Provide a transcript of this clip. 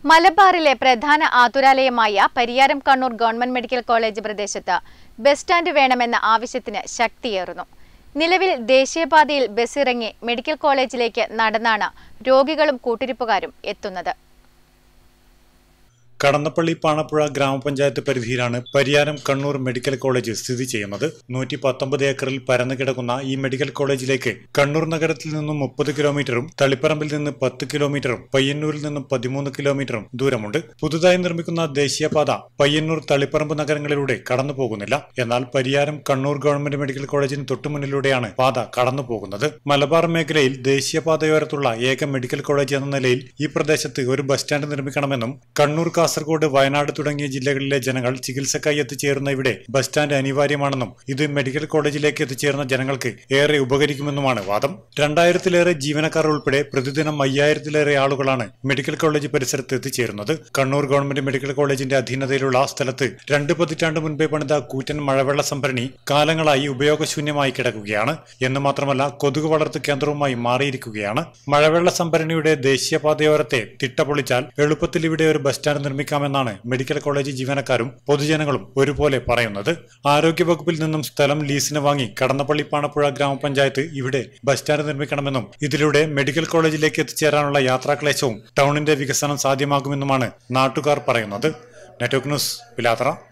മലബാറിലെ പ്രധാന ആതുരാലയമായ Pariyaram Kannur government medical college പ്രദേശത്ത് ബസ് സ്റ്റാൻഡ് വേണമെന്ന ആവശ്യത്തിന് ശക്തിയേറുന്നു. നിലവിൽ ദേശീയപാതയിൽ ബസ് ഇറങ്ങി മെഡിക്കൽ കോളേജിലേക്ക് നടന്നാണ് രോഗികളും കൂട്ടിരിപ്പുകാരും എത്തുന്നത്. കടന്നപ്പള്ളി പാണപ്പുഴ ഗ്രാമപഞ്ചായത്ത് പരിധിയിലാണ് പരിയാരം കണ്ണൂർ മെഡിക്കൽ കോളേജ് സ്ഥിതി ചെയ്യുന്നത്. 119 ഏക്കറിൽ പരന്നു കിടക്കുന്ന ഈ മെഡിക്കൽ കോളേജിലേക്ക് കണ്ണൂർ നഗരത്തിൽ നിന്നും 30 കിലോമീറ്ററും തളിപ്പറമ്പിൽ നിന്ന് 10 കിലോമീറ്ററും പയ്യന്നൂരിൽ നിന്നും 13 കിലോമീറ്ററും ദൂരമുണ്ട്. പുതുതായി നിർമ്മിക്കുന്ന ദേശീയപാത പയ്യന്നൂർ തളിപ്പറമ്പ് നഗരങ്ങളിലൂടെ കടന്നു പോകുന്നില്ല. എന്നാൽ പരിയാരം കണ്ണൂർ ഗവൺമെന്റ് മെഡിക്കൽ കോളേജിന് തൊട്ടുമുന്നിലൂടെയാണ് പാത കടന്നു പോകുന്നത്. മലബാർ മേഖലയിൽ ദേശീയപാതയോരത്തുള്ള ഏക മെഡിക്കൽ കോളേജ് എന്ന നിലയിൽ ഈ പ്രദേശത്ത് ഒരു ബസ് സ്റ്റാൻഡ് നിർമ്മിക്കണമെന്നും കണ്ണൂർ, കാസർഗോഡ്, വയനാട് തുടങ്ങിയ ജില്ലകളിലെ ജനങ്ങൾ ചികിത്സക്കായി എത്തിച്ചേരുന്ന ഇവിടെ ബസ് സ്റ്റാൻഡ് അനിവാര്യമാണെന്നും ഇത് മെഡിക്കൽ കോളേജിലേക്ക് എത്തിച്ചേർന്ന ജനങ്ങൾക്ക് ഏറെ ഉപകരിക്കുമെന്നുമാണ് വാദം. 2000-ലേറെ ജീവനക്കാർ ഉൾപ്പെടെ പ്രതിദിനം 5000-ലേറെ ആളുകളാണ് മെഡിക്കൽ കോളേജ് പരിസരത്ത് എത്തിച്ചേരുന്നത്. കണ്ണൂർ ഗവൺമെന്റ് മെഡിക്കൽ കോളേജിന്റെ അധീനതയിലുള്ള സ്ഥലത്ത് 2 പതിറ്റാണ്ട് മുൻപേ പണിത കൂറ്റൻ മഴവെള്ള സംഭരണി കാലങ്ങളായി ഉപയോഗശൂന്യമായി കിടക്കുകയാണ്. എന്ന് മാത്രമല്ല, കൊതുക് വളർത്തു കേന്ദ്രവുമായി മാറിയിരിക്കുകയാണ്. മഴവെള്ള സംഭരണിയുടെ ദേശീയപാതയോരത്തെ തിട്ട പൊളിച്ചാൽ എളുപ്പത്തിൽ ഇവിടെ ഒരു ബസ് സ്റ്റാൻഡ് നിർമ്മിക്കാമെന്നാണ് മെഡിക്കൽ കോളേജ് ജീവനക്കാരും പൊതുജനങ്ങളും ഒരുപോലെ പറയുന്നത്. ആരോഗ്യവകുപ്പിൽ നിന്നും സ്ഥലം ലീസിന് വാങ്ങി കടന്നപ്പള്ളി പാണപ്പുഴ ഗ്രാമപഞ്ചായത്ത് ഇവിടെ ബസ് സ്റ്റാൻഡ് നിർമ്മിക്കണമെന്നും ഇതിലൂടെ മെഡിക്കൽ കോളേജിലേക്ക് എത്തിച്ചേരാനുള്ള യാത്രാക്ലേശവും ടൗണിന്റെ വികസനം സാധ്യമാകുമെന്നുമാണ് നാട്ടുകാർ പറയുന്നത്. Network news, Pilathara.